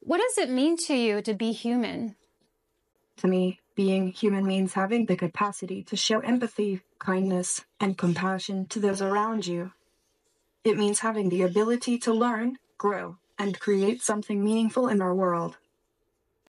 What does it mean to you to be human? To me, being human means having the capacity to show empathy, kindness, and compassion to those around you. It means having the ability to learn, grow, and create something meaningful in our world.